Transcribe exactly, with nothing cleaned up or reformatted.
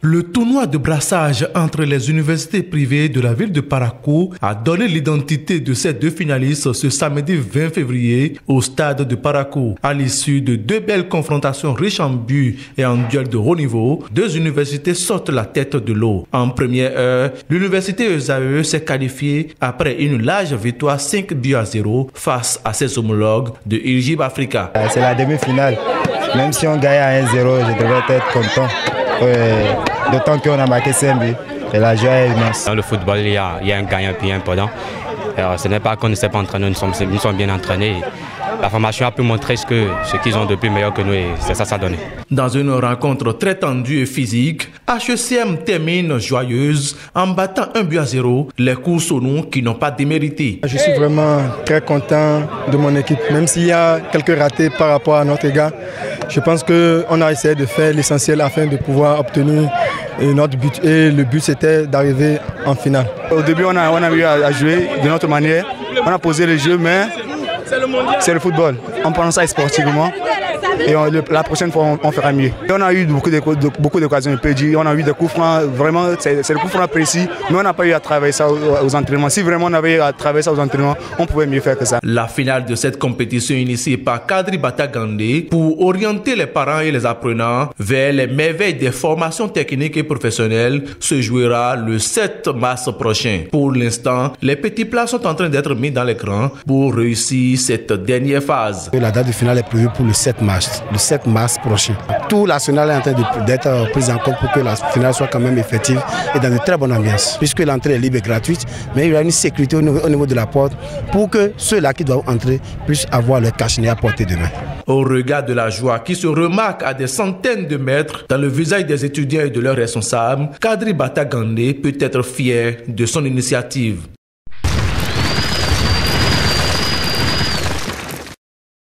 Le tournoi de brassage entre les universités privées de la ville de Parakou a donné l'identité de ces deux finalistes ce samedi vingt février au stade de Parakou. À l'issue de deux belles confrontations riches en buts et en duels de haut niveau, deux universités sortent la tête de l'eau. En première heure, l'université E S A E s'est qualifiée après une large victoire cinq buts à zéro face à ses homologues de Irgib Africa. C'est la demi-finale. Même si on gagne à un zéro, je devrais être content. Euh, D'autant qu'on a marqué cinq buts et la joie est immense. Dans le football, il y a, il y a un gagnant et un perdant. Alors, ce n'est pas qu'on ne s'est pas entraîné, nous sommes, nous sommes bien entraînés. La formation a pu montrer ce qu'ils ce qu'ils ont de plus meilleur que nous et c'est ça ça a donné. Dans une rencontre très tendue et physique, H E C M termine joyeuse en battant un but à zéro les Coursonou qui n'ont pas démérité. Je suis vraiment très content de mon équipe, même s'il y a quelques ratés par rapport à notre égard. Je pense qu'on a essayé de faire l'essentiel afin de pouvoir obtenir notre but. Et le but, c'était d'arriver en finale. Au début, on a, on a eu à jouer de notre manière. On a posé le jeu, mais c'est le football. On prend ça sportivement. Et on, le, la prochaine fois, on, on fera mieux. Et on a eu beaucoup de, de, beaucoup d'occasions de perdre. On a eu des coups francs, vraiment, c'est le coup franc précis. Mais on n'a pas eu à travailler ça aux, aux entraînements. Si vraiment on avait eu à travailler ça aux entraînements, on pouvait mieux faire que ça. La finale de cette compétition initiée par Kadri Batagandé pour orienter les parents et les apprenants vers les merveilles des formations techniques et professionnelles se jouera le sept mars prochain. Pour l'instant, les petits plats sont en train d'être mis dans l'écran pour réussir cette dernière phase. La date de finale est prévue pour le sept mars. Le sept mars prochain. Tout l'arsenal est en train d'être pris en compte pour que la finale soit quand même effective et dans de très bonnes ambiances. Puisque l'entrée est libre et gratuite, mais il y a une sécurité au niveau, au niveau de la porte pour que ceux-là qui doivent entrer puissent avoir leur cache-nez à portée de main. Au regard de la joie qui se remarque à des centaines de mètres dans le visage des étudiants et de leurs responsables, Kadri Batagandé peut être fier de son initiative.